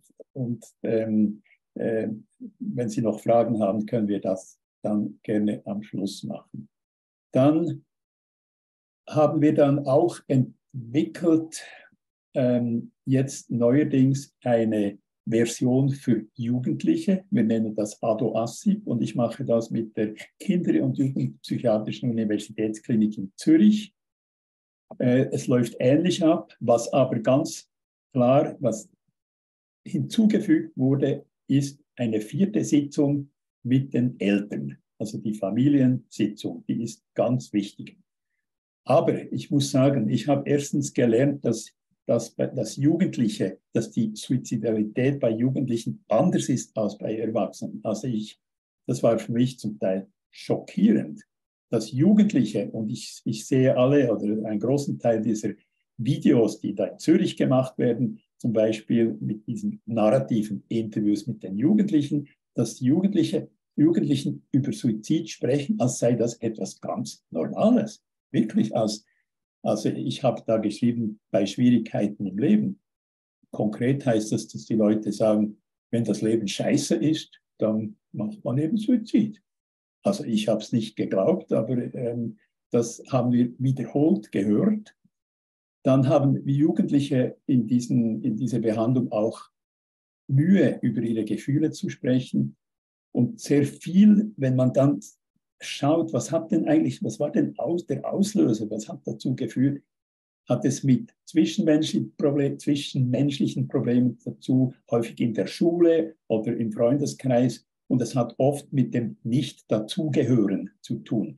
Wenn Sie noch Fragen haben, können wir das dann gerne am Schluss machen. Dann haben wir dann auch entwickelt, jetzt neuerdings eine Version für Jugendliche. Wir nennen das ADO-ASIP und ich mache das mit der Kinder- und Jugendpsychiatrischen Universitätsklinik in Zürich. Es läuft ähnlich ab, was aber ganz klar, was hinzugefügt wurde, ist eine 4. Sitzung mit den Eltern, also die Familiensitzung, die ist ganz wichtig. Aber ich muss sagen, ich habe erstens gelernt, dass Jugendliche, dass die Suizidalität bei Jugendlichen anders ist als bei Erwachsenen. Also das war für mich zum Teil schockierend, dass Jugendliche, und ich sehe alle oder einen großen Teil dieser Videos, die da in Zürich gemacht werden, zum Beispiel mit diesen narrativen Interviews mit den Jugendlichen, dass die Jugendlichen über Suizid sprechen, als sei das etwas ganz Normales. Wirklich also ich habe da geschrieben, bei Schwierigkeiten im Leben. Konkret heißt das, dass die Leute sagen, wenn das Leben scheiße ist, dann macht man eben Suizid. Also ich habe es nicht geglaubt, aber das haben wir wiederholt gehört. Dann haben wir Jugendliche in dieser Behandlung auch Mühe, über ihre Gefühle zu sprechen. Und sehr viel, wenn man dann schaut, was war denn der Auslöser, was hat dazu geführt, hat es mit zwischenmenschlichen Problemen dazu, häufig in der Schule oder im Freundeskreis, und es hat oft mit dem Nicht-Dazugehören zu tun.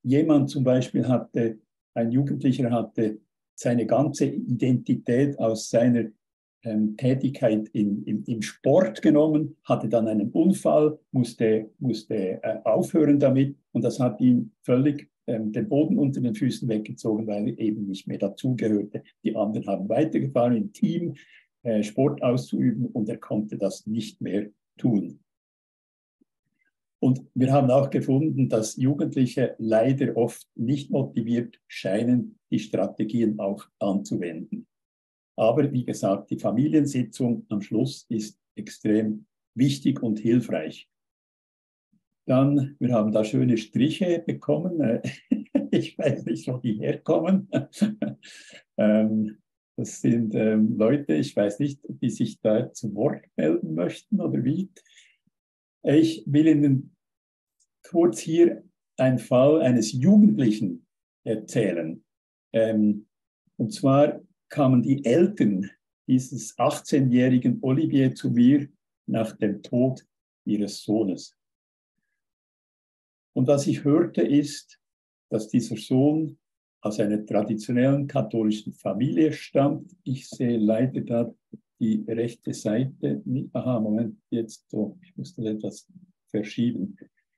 Ein Jugendlicher hatte seine ganze Identität aus seiner Tätigkeit im Sport genommen, hatte dann einen Unfall, musste aufhören damit, und das hat ihm völlig den Boden unter den Füßen weggezogen, weil er eben nicht mehr dazugehörte. Die anderen haben weitergefahren, im Team Sport auszuüben, und er konnte das nicht mehr tun. Und wir haben auch gefunden, dass Jugendliche leider oft nicht motiviert scheinen, die Strategien auch anzuwenden. Aber wie gesagt, die Familiensitzung am Schluss ist extrem wichtig und hilfreich. Dann, wir haben da schöne Striche bekommen. Ich weiß nicht, wo die herkommen. Das sind Leute, ich weiß nicht, die sich da zu Wort melden möchten oder wie. Ich will Ihnen kurz hier einen Fall eines Jugendlichen erzählen. Und zwar kamen die Eltern dieses 18-jährigen Olivier zu mir nach dem Tod ihres Sohnes. Und was ich hörte, ist, dass dieser Sohn aus einer traditionellen katholischen Familie stammt. Ich sehe leider da die rechte Seite. Aha, Moment, jetzt so. Ich muss das etwas verschieben.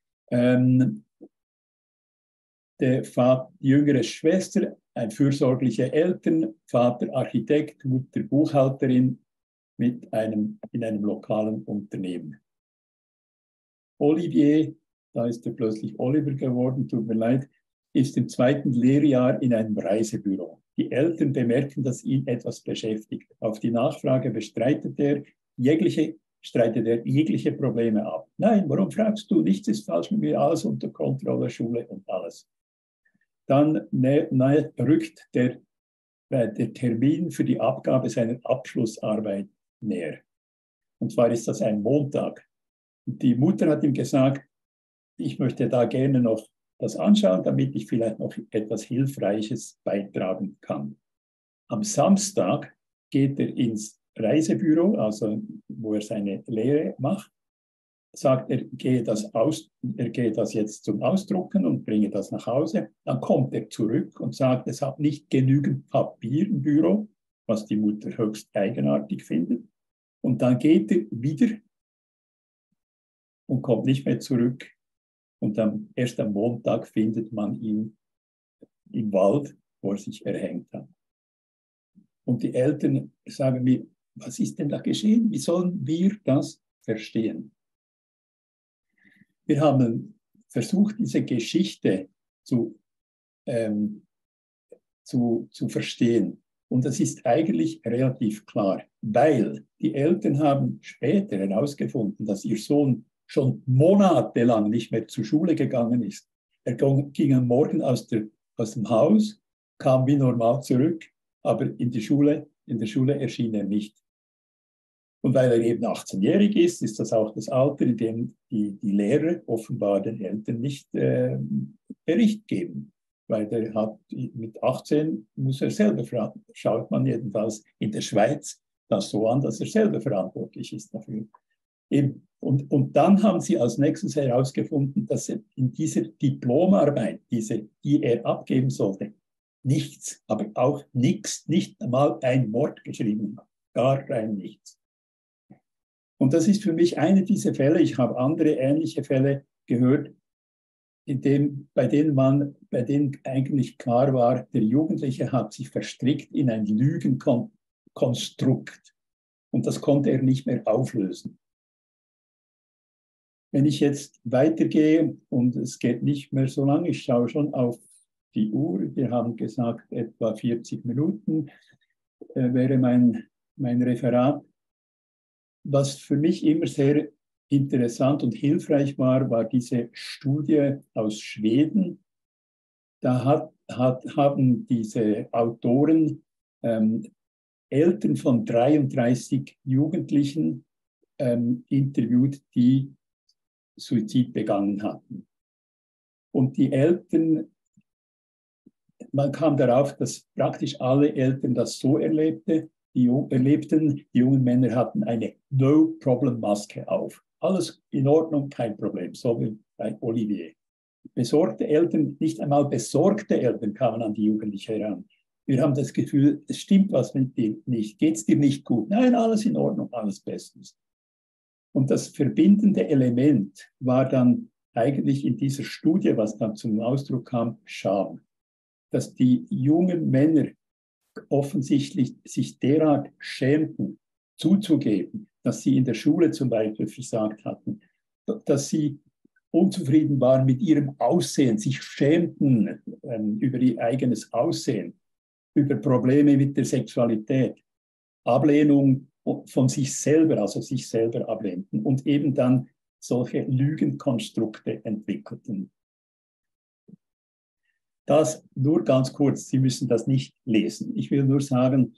Die jüngere Schwester, fürsorgliche Eltern, Vater Architekt, Mutter Buchhalterin in einem lokalen Unternehmen. Olivier, da ist er plötzlich Oliver geworden, tut mir leid, ist im 2. Lehrjahr in einem Reisebüro. Die Eltern bemerken, dass ihn etwas beschäftigt. Auf die Nachfrage streitet er jegliche Probleme ab. Nein, warum fragst du? Nichts ist falsch mit mir, alles unter Kontrolle, Schule und alles. Dann rückt der Termin für die Abgabe seiner Abschlussarbeit näher. Und zwar ist das ein Montag. Die Mutter hat ihm gesagt, ich möchte da gerne noch das anschauen, damit ich vielleicht noch etwas Hilfreiches beitragen kann. Am Samstag geht er ins Reisebüro, also wo er seine Lehre macht, sagt er, gehe das jetzt zum Ausdrucken und bringe das nach Hause. Dann kommt er zurück und sagt, es hat nicht genügend Papier im Büro, was die Mutter höchst eigenartig findet. Und dann geht er wieder und kommt nicht mehr zurück. Und dann erst am Montag findet man ihn im Wald, wo er sich erhängt hat. Und die Eltern sagen mir, was ist denn da geschehen? Wie sollen wir das verstehen? Wir haben versucht, diese Geschichte zu verstehen. Und das ist eigentlich relativ klar, weil die Eltern haben später herausgefunden, dass ihr Sohn schon monatelang nicht mehr zur Schule gegangen ist. Er ging am Morgen aus dem Haus, kam wie normal zurück, aber in der Schule erschien er nicht. Und weil er eben 18-jährig ist, ist das auch das Alter, in dem die Lehrer offenbar den Eltern nicht Bericht geben. Weil der hat mit 18 muss er selber, schaut man jedenfalls in der Schweiz das so an, dass er selber verantwortlich ist dafür. Und dann haben sie als nächstes herausgefunden, dass er in dieser Diplomarbeit, die er abgeben sollte, nichts, aber auch nichts, nicht einmal ein Wort geschrieben hat. Gar rein nichts. Und das ist für mich einer dieser Fälle. Ich habe andere ähnliche Fälle gehört, bei denen eigentlich klar war, der Jugendliche hat sich verstrickt in ein Lügenkonstrukt. Und das konnte er nicht mehr auflösen. Wenn ich jetzt weitergehe, und es geht nicht mehr so lange, ich schaue schon auf die Uhr, wir haben gesagt, etwa 40 Minuten wäre mein Referat. Was für mich immer sehr interessant und hilfreich war, war diese Studie aus Schweden. Da haben diese Autoren Eltern von 33 Jugendlichen interviewt, die Suizid begangen hatten. Und die Eltern, man kam darauf, dass praktisch alle Eltern das so erlebten, die jungen Männer hatten eine No-Problem-Maske auf. Alles in Ordnung, kein Problem, so wie bei Olivier. Besorgte Eltern, nicht einmal besorgte Eltern kamen an die Jugendlichen heran. Wir haben das Gefühl, es stimmt was mit dir nicht. Geht es dir nicht gut? Nein, alles in Ordnung, alles bestens. Und das verbindende Element war dann eigentlich in dieser Studie, was dann zum Ausdruck kam, Scham. Dass die jungen Männer offensichtlich sich derart schämten, zuzugeben, dass sie in der Schule zum Beispiel versagt hatten, dass sie unzufrieden waren mit ihrem Aussehen, sich schämten über ihr eigenes Aussehen, über Probleme mit der Sexualität. Ablehnung von sich selber, also sich selber ablehnten und eben dann solche Lügenkonstrukte entwickelten. Das nur ganz kurz, Sie müssen das nicht lesen. Ich will nur sagen,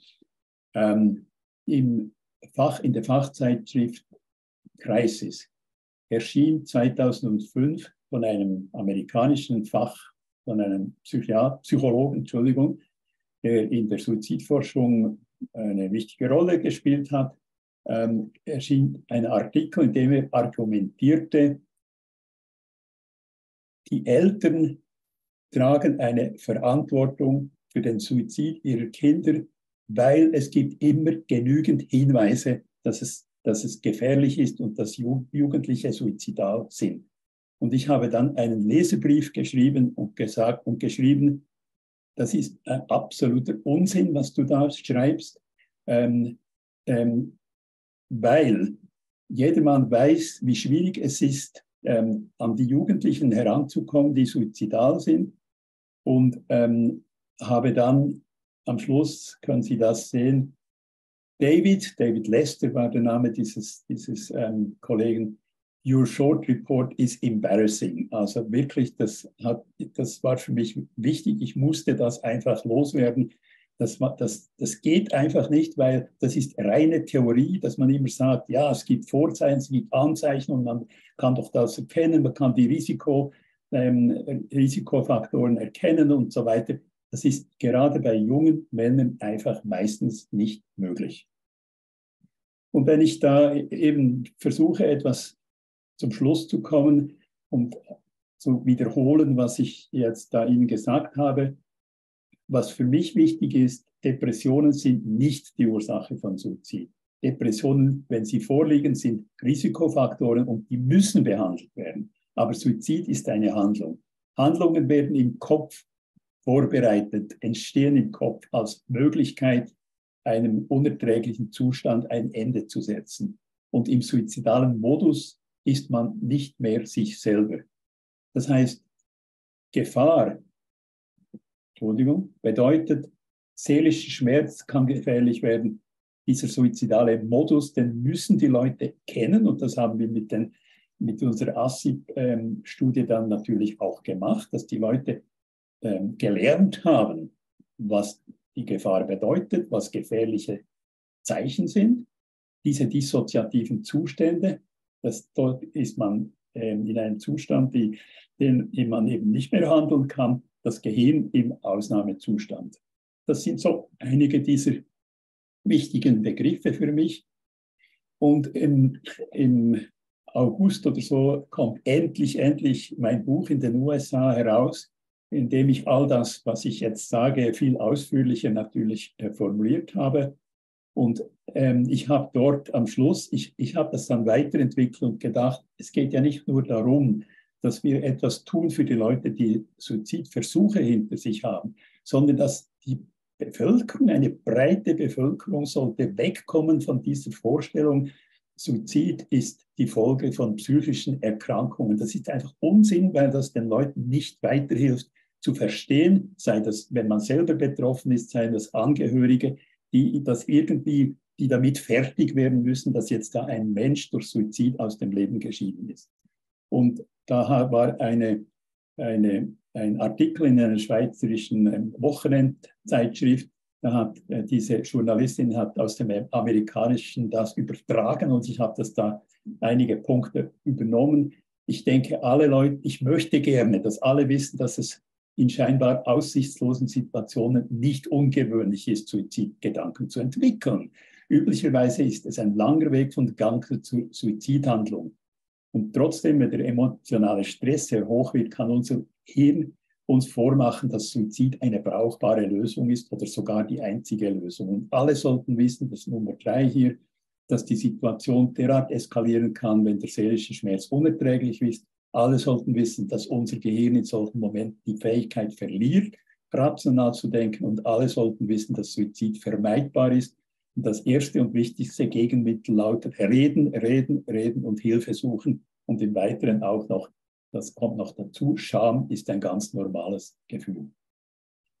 in der Fachzeitschrift Crisis erschien 2005 von einem amerikanischen von einem Psychologen, Entschuldigung, der in der Suizidforschung eine wichtige Rolle gespielt hat, erschien ein Artikel, in dem er argumentierte, die Eltern tragen eine Verantwortung für den Suizid ihrer Kinder, weil es gibt immer genügend Hinweise, dass es gefährlich ist und dass Jugendliche suizidal sind. Und ich habe dann einen Leserbrief geschrieben und geschrieben, das ist ein absoluter Unsinn, was du da schreibst, weil jedermann weiß, wie schwierig es ist, an die Jugendlichen heranzukommen, die suizidal sind. Und habe dann am Schluss, können Sie das sehen, David Lester war der Name dieses Kollegen, Your short report is embarrassing. Also wirklich, das war für mich wichtig. Ich musste das einfach loswerden. Das geht einfach nicht, weil das ist reine Theorie, dass man immer sagt, ja, es gibt Vorzeichen, es gibt Anzeichen und man kann doch das erkennen, man kann die Risikofaktoren erkennen und so weiter. Das ist gerade bei jungen Männern einfach meistens nicht möglich. Und wenn ich da eben versuche, etwas zum Schluss zu kommen und zu wiederholen, was ich jetzt da Ihnen gesagt habe, was für mich wichtig ist, Depressionen sind nicht die Ursache von Suizid. Depressionen, wenn sie vorliegen, sind Risikofaktoren und die müssen behandelt werden. Aber Suizid ist eine Handlung. Handlungen werden im Kopf vorbereitet, entstehen im Kopf als Möglichkeit, einem unerträglichen Zustand ein Ende zu setzen. Und im suizidalen Modus ist man nicht mehr sich selber. Das heißt, Gefahr, bedeutet, seelischer Schmerz kann gefährlich werden. Dieser suizidale Modus, den müssen die Leute kennen und das haben wir mit unserer ASSIP-Studie dann natürlich auch gemacht, dass die Leute gelernt haben, was die Gefahr bedeutet, was gefährliche Zeichen sind. Diese dissoziativen Zustände, dort ist man in einem Zustand, den man eben nicht mehr handeln kann, das Gehirn im Ausnahmezustand. Das sind so einige dieser wichtigen Begriffe für mich. Und im August oder so kommt endlich mein Buch in den USA heraus, in dem ich all das, was ich jetzt sage, viel ausführlicher natürlich formuliert habe. Und ich habe dort am Schluss, ich habe das dann weiterentwickelt und gedacht, es geht ja nicht nur darum, dass wir etwas tun für die Leute, die Suizidversuche hinter sich haben, sondern dass die Bevölkerung, eine breite Bevölkerung sollte wegkommen von dieser Vorstellung, Suizid ist die Folge von psychischen Erkrankungen. Das ist einfach Unsinn, weil das den Leuten nicht weiterhilft zu verstehen, sei das, wenn man selber betroffen ist, sei das Angehörige, die damit fertig werden müssen, dass jetzt da ein Mensch durch Suizid aus dem Leben geschieden ist. Und da war ein Artikel in einer schweizerischen Wochenendzeitschrift, da hat diese Journalistin aus dem Amerikanischen das übertragen und ich habe das da einige Punkte übernommen. Ich denke, ich möchte gerne, dass alle wissen, dass es in scheinbar aussichtslosen Situationen nicht ungewöhnlich ist, Suizidgedanken zu entwickeln. Üblicherweise ist es ein langer Weg von Gedanken zur Suizidhandlung. Und trotzdem, wenn der emotionale Stress sehr hoch wird, kann unser Hirn uns vormachen, dass Suizid eine brauchbare Lösung ist oder sogar die einzige Lösung. Und alle sollten wissen, das ist Nummer 3 hier, dass die Situation derart eskalieren kann, wenn der seelische Schmerz unerträglich ist. Alle sollten wissen, dass unser Gehirn in solchen Momenten die Fähigkeit verliert, rational zu denken. Und alle sollten wissen, dass Suizid vermeidbar ist. Und das erste und wichtigste Gegenmittel lautet reden, reden, reden und Hilfe suchen. Und im Weiteren auch noch, das kommt noch dazu, Scham ist ein ganz normales Gefühl.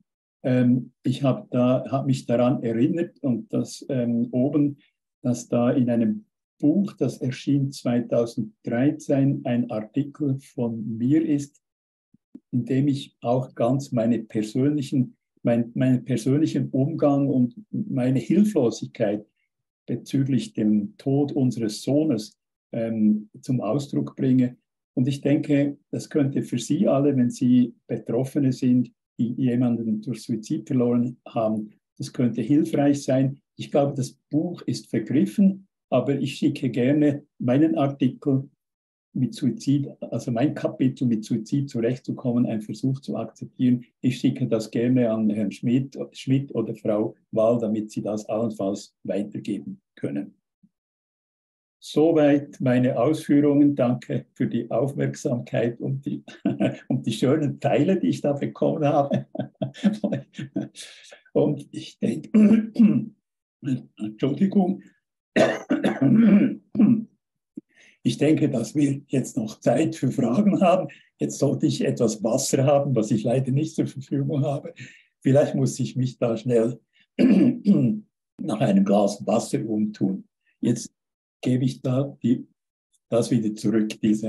Ich habe mich daran erinnert und das oben, dass da in einem Buch, das erschien 2013, ein Artikel von mir ist, in dem ich auch ganz meinen persönlichen Umgang und meine Hilflosigkeit bezüglich dem Tod unseres Sohnes zum Ausdruck bringe. Und ich denke, das könnte für Sie alle, wenn Sie Betroffene sind, die jemanden durch Suizid verloren haben, das könnte hilfreich sein. Ich glaube, das Buch ist vergriffen, aber ich schicke gerne meinen Artikel mit Suizid, also mein Kapitel mit Suizid zurechtzukommen, einen Versuch zu akzeptieren. Ich schicke das gerne an Herrn Schmidt oder Frau Wahl, damit Sie das allenfalls weitergeben können. Soweit meine Ausführungen. Danke für die Aufmerksamkeit und die schönen Teile, die ich da bekommen habe. Und ich denke, Entschuldigung, ich denke, dass wir jetzt noch Zeit für Fragen haben. Jetzt sollte ich etwas Wasser haben, was ich leider nicht zur Verfügung habe. Vielleicht muss ich mich da schnell nach einem Glas Wasser umtun. Jetzt gebe ich da das wieder zurück, dieses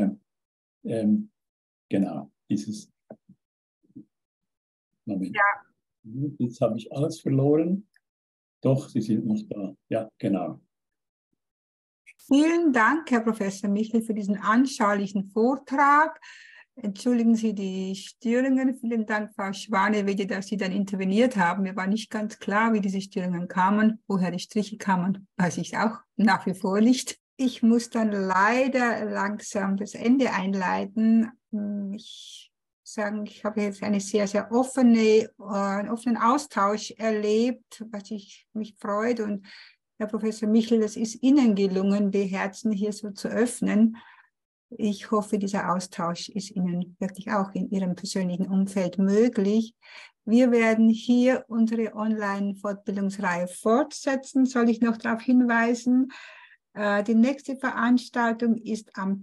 Moment. Ja. Jetzt habe ich alles verloren. Doch, Sie sind noch da. Ja, genau. Vielen Dank, Herr Professor Michel, für diesen anschaulichen Vortrag. Entschuldigen Sie die Störungen. Vielen Dank, Frau Schwanewede, dass Sie dann interveniert haben. Mir war nicht ganz klar, wie diese Störungen kamen. Woher die Striche kamen, weiß ich auch nach wie vor nicht. Ich muss dann leider langsam das Ende einleiten. Ich habe jetzt einen sehr offenen Austausch erlebt, was mich freut. Und Herr Professor Michel, es ist Ihnen gelungen, die Herzen hier so zu öffnen. Ich hoffe, dieser Austausch ist Ihnen wirklich auch in Ihrem persönlichen Umfeld möglich. Wir werden hier unsere Online-Fortbildungsreihe fortsetzen. Soll ich noch darauf hinweisen? Die nächste Veranstaltung ist am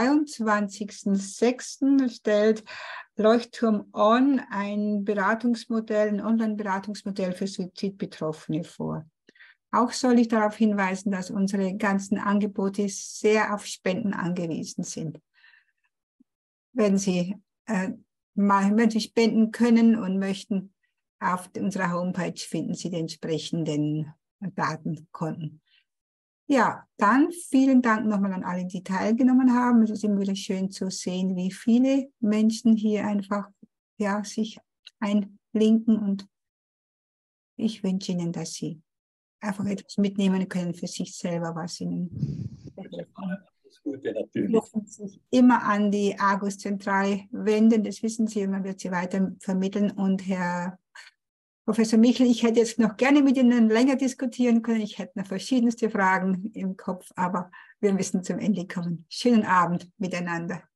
22.06. stellt Leuchtturm On ein Online-Beratungsmodell für Suizidbetroffene vor. Auch soll ich darauf hinweisen, dass unsere ganzen Angebote sehr auf Spenden angewiesen sind. Wenn Sie spenden können und möchten, auf unserer Homepage finden Sie die entsprechenden Datenkonten. Ja, dann vielen Dank nochmal an alle, die teilgenommen haben. Es ist immer wieder schön zu sehen, wie viele Menschen hier einfach sich einlinken, und ich wünsche Ihnen, dass Sie einfach etwas mitnehmen können für sich selber, was Ihnen dürfen sich immer an die Argus-Zentrale wenden, das wissen Sie, und man wird sie weiter vermitteln. Und Herr Professor Michel, ich hätte jetzt noch gerne mit Ihnen länger diskutieren können. Ich hätte noch verschiedenste Fragen im Kopf, aber wir müssen zum Ende kommen. Schönen Abend miteinander.